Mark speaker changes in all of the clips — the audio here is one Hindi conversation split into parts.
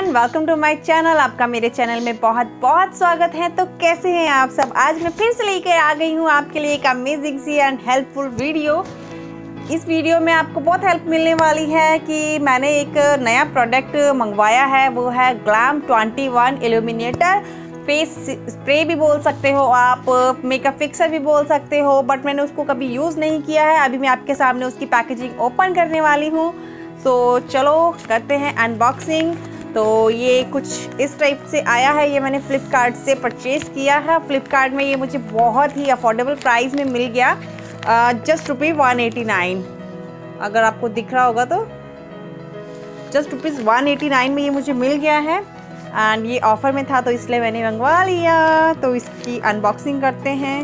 Speaker 1: Everyone, welcome to my channel. आपका मेरे चैनल में बहुत बहुत स्वागत है। तो कैसे हैं आप सब? आज मैं फिर से लेकर आ गई हूँ आपके लिए एक अमेजिंग सी एंड हेल्पफुल वीडियो। इस वीडियो में आपको बहुत हेल्प मिलने वाली है कि मैंने एक नया प्रोडक्ट मंगवाया है, वो है ग्लैम 21 इल्यूमिनेटर फेस स्प्रे भी बोल सकते हो आप, मेकअप फिक्सर भी बोल सकते हो, बट मैंने उसको कभी यूज़ नहीं किया है। अभी मैं आपके सामने उसकी पैकेजिंग ओपन करने वाली हूँ। तो चलो करते हैं अनबॉक्सिंग। तो ये कुछ इस टाइप से आया है। ये मैंने फ्लिपकार्ट से परचेज़ किया है। फ्लिपकार्ट में ये मुझे बहुत ही अफोर्डेबल प्राइस में मिल गया, जस्ट ₹189। अगर आपको दिख रहा होगा तो जस्ट ₹189 में ये मुझे मिल गया है। एंड ये ऑफ़र में था तो इसलिए मैंने मंगवा लिया। तो इसकी अनबॉक्सिंग करते हैं।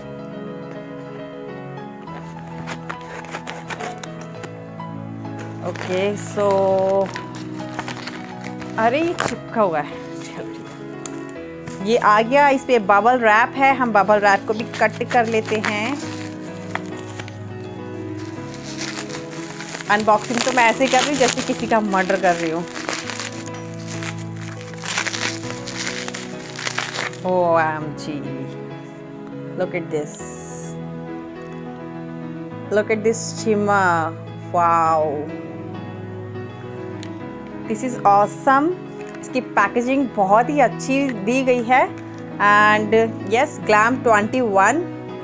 Speaker 1: ओके सो अरे ये चिपका हुआ है, ये आ गया। इस पे बबल रैप है, हम बबल रैप को भी कट कर लेते हैं। अनबॉक्सिंग तो मैं ऐसे ही कर रही हूँ जैसे किसी का मर्डर कर रही हूँ। OMG, look at this, look at this shimmer, wow, this is awesome। इसकी पैकेजिंग बहुत ही अच्छी दी गई है। And yes, glam 21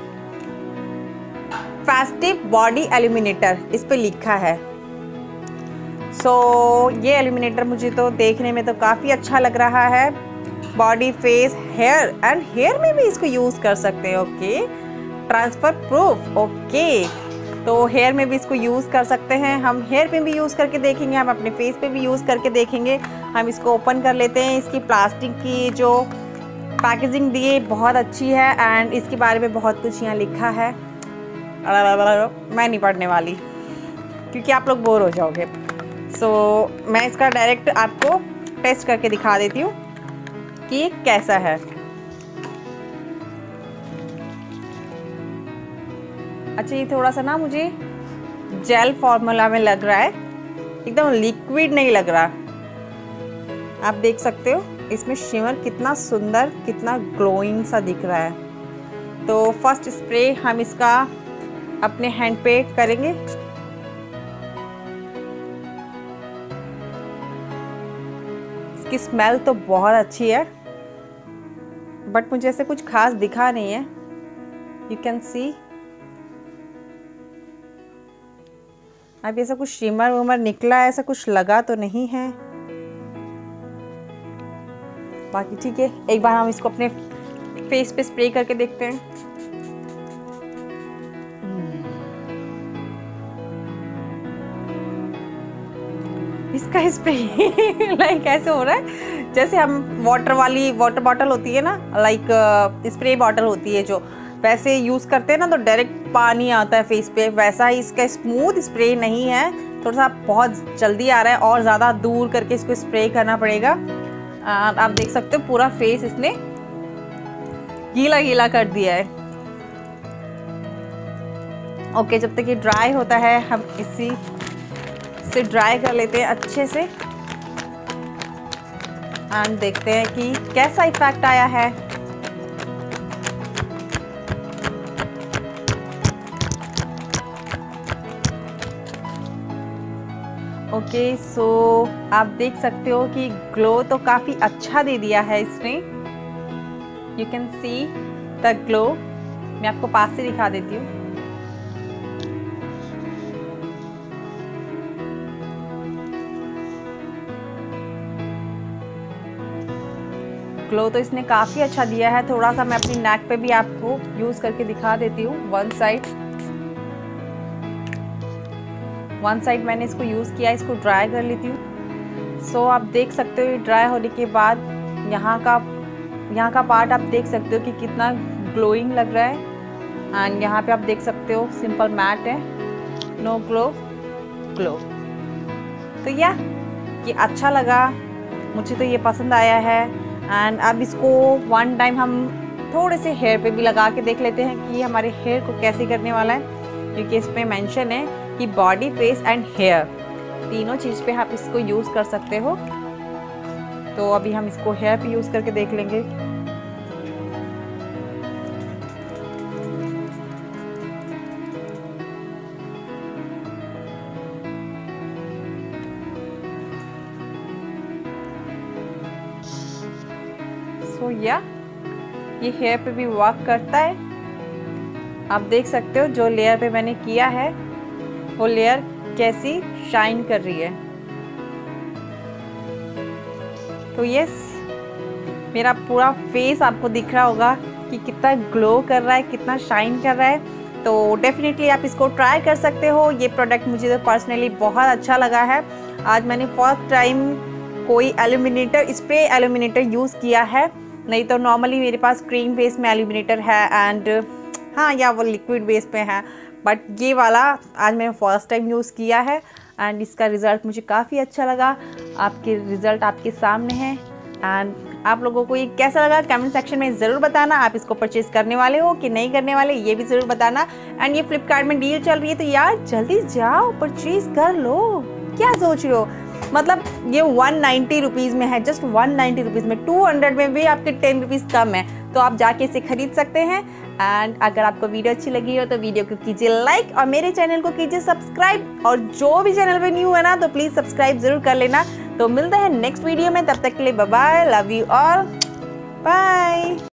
Speaker 1: festive body illuminator इस पे लिखा है। सो ये एल्यूमिनेटर मुझे तो देखने में तो काफ़ी अच्छा लग रहा है। Body, face, hair and hair में भी इसको यूज़ कर सकते हैं। Okay, transfer proof. ओके, तो हेयर में भी इसको यूज़ कर सकते हैं। हम हेयर पे भी यूज़ करके देखेंगे, हम अपने फेस पे भी यूज़ करके देखेंगे। हम इसको ओपन कर लेते हैं। इसकी प्लास्टिक की जो पैकेजिंग दी है बहुत अच्छी है एंड इसके बारे में बहुत कुछ यहाँ लिखा है। मैं नहीं पढ़ने वाली क्योंकि आप लोग बोर हो जाओगे। सो मैं इसका डायरेक्ट आपको टेस्ट करके दिखा देती हूँ कि ये कैसा है। अच्छा, ये थोड़ा सा ना मुझे जेल फॉर्मूला में लग रहा है, एकदम लिक्विड नहीं लग रहा। आप देख सकते हो इसमें शिमर कितना सुंदर, कितना ग्लोइंग सा दिख रहा है। तो फर्स्ट स्प्रे हम इसका अपने हैंड पे करेंगे। इसकी स्मेल तो बहुत अच्छी है, बट मुझे ऐसे कुछ खास दिखा नहीं है। यू कैन सी अभी ऐसा कुछ शिमर वमर निकला है, ऐसा कुछ लगा तो नहीं है। बाकी ठीक है, एक बार हम इसको अपने फेस पे स्प्रे करके देखते हैं। इसका स्प्रे लाइक ऐसे हो रहा है जैसे हम वाटर बॉटल होती है ना, लाइक स्प्रे बॉटल होती है जो वैसे यूज़ करते हैं ना, तो डायरेक्ट पानी आता है फेस पे, वैसा ही इसका स्मूथ स्प्रे नहीं है। थोड़ा सा बहुत जल्दी आ रहा है और ज़्यादा दूर करके इसको स्प्रे करना पड़ेगा। आप देख सकते हो पूरा फेस इसने गीला गीला कर दिया है। ओके, जब तक ये ड्राई होता है हम इसी से ड्राई कर लेते हैं अच्छे से एंड देखते हैं कि कैसा इफेक्ट आया है। ओके सो आप देख सकते हो कि ग्लो तो काफ़ी अच्छा दे दिया है इसने। You can see the glow. मैं आपको पास से दिखा देती हूँ। ग्लो तो इसने काफ़ी अच्छा दिया है। थोड़ा सा मैं अपनी नेक पे भी आपको यूज़ करके दिखा देती हूँ। वन साइड मैंने इसको यूज़ किया, इसको ड्राई कर लेती हूँ। सो आप देख सकते हो ये ड्राई होने के बाद यहाँ का पार्ट आप देख सकते हो कि कितना ग्लोइंग लग रहा है। एंड यहाँ पे आप देख सकते हो सिंपल मैट है, नो ग्लो। तो ये अच्छा लगा मुझे, तो ये पसंद आया है। एंड अब इसको वन टाइम हम थोड़े से हेयर पे भी लगा के देख लेते हैं कि हमारे हेयर को कैसे करने वाला है, क्योंकि इसमें मेंशन है कि बॉडी, फेस एंड हेयर तीनों चीज़ पे आप इसको यूज़ कर सकते हो। तो अभी हम इसको हेयर पे यूज़ करके देख लेंगे। सो या ये हेयर पे भी वर्क करता है। आप देख सकते हो जो लेयर पे मैंने किया है वो लेयर कैसी शाइन कर रही है। तो यस, मेरा पूरा फेस आपको दिख रहा होगा कि कितना ग्लो कर रहा है, कितना शाइन कर रहा है। तो डेफिनेटली आप इसको ट्राई कर सकते हो। ये प्रोडक्ट मुझे तो पर्सनली बहुत अच्छा लगा है। आज मैंने फर्स्ट टाइम कोई एल्यूमिनेटर, स्प्रे एल्यूमिनेटर यूज़ किया है। नहीं तो नॉर्मली मेरे पास क्रीम बेस में एल्यूमिनेटर है एंड हाँ, या वो लिक्विड बेस पे है, बट ये वाला आज मैंने फर्स्ट टाइम यूज़ किया है एंड इसका रिज़ल्ट मुझे काफ़ी अच्छा लगा। आपके रिज़ल्ट आपके सामने हैं एंड आप लोगों को ये कैसा लगा कमेंट सेक्शन में ज़रूर बताना। आप इसको परचेज़ करने वाले हो कि नहीं करने वाले, ये भी ज़रूर बताना। एंड ये फ्लिपकार्ट में डील चल रही है तो यार जल्दी जाओ परचेज़ कर लो। क्या सोच रहे हो, मतलब ये 190 रुपीज़ में है, जस्ट 190 रुपीज़ में। 200 में भी आपके 10 रुपीज़ कम है, तो आप जाके इसे खरीद सकते हैं। एंड अगर आपको वीडियो अच्छी लगी हो तो वीडियो को कीजिए लाइक और मेरे चैनल को कीजिए सब्सक्राइब। और जो भी चैनल पे न्यू है ना तो प्लीज़ सब्सक्राइब ज़रूर कर लेना। तो मिलते हैं नेक्स्ट वीडियो में, तब तक के लिए bye bye, love you all, bye.